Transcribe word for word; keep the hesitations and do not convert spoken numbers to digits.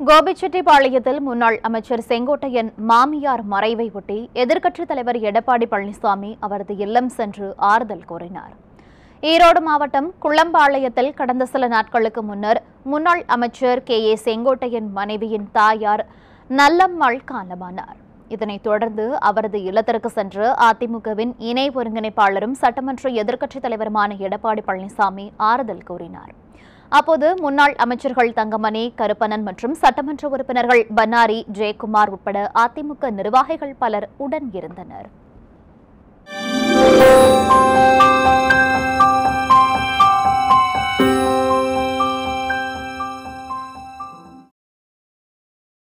கோபிச்செட்டிப்பாளையத்தில் முன்னாள் அமைச்சர் செங்கோட்டையன் மாமியார் மறைவை ஒட்டி எதிர்க்கட்சித் தலைவர் எடப்பாடி பழனிசாமி அவரது இல்லம் சென்று ஆறுதல் கூறினார். ஈரோடு மாவட்டம் குள்ளம்பாளையத்தில் கடந்த சில நாட்களுக்கு முன்னர் முன்னாள் அமைச்சர் கே ஏ செங்கோட்டையன் மனைவியின் தாயார் நல்லம்மாள் காலமானார். இதனைத் தொடர்ந்து அவரது இல்லத்திற்கு சென்று அதிமுகவின் இணை ஒருங்கிணைப்பாளரும் சட்டமன்ற எதிர்க்கட்சித் தலைவருமான எடப்பாடி பழனிசாமி ஆறுதல் கூறினார். அப்போது முன்னாள் அமைச்சர்கள் தங்கமணி, கருப்பணன் மற்றும் சட்டமன்ற உறுப்பினர்கள் பன்னாரி, ஜெயக்குமார் உட்பட அதிமுக நிர்வாகிகள் பலர் உடன் இருந்தனர்.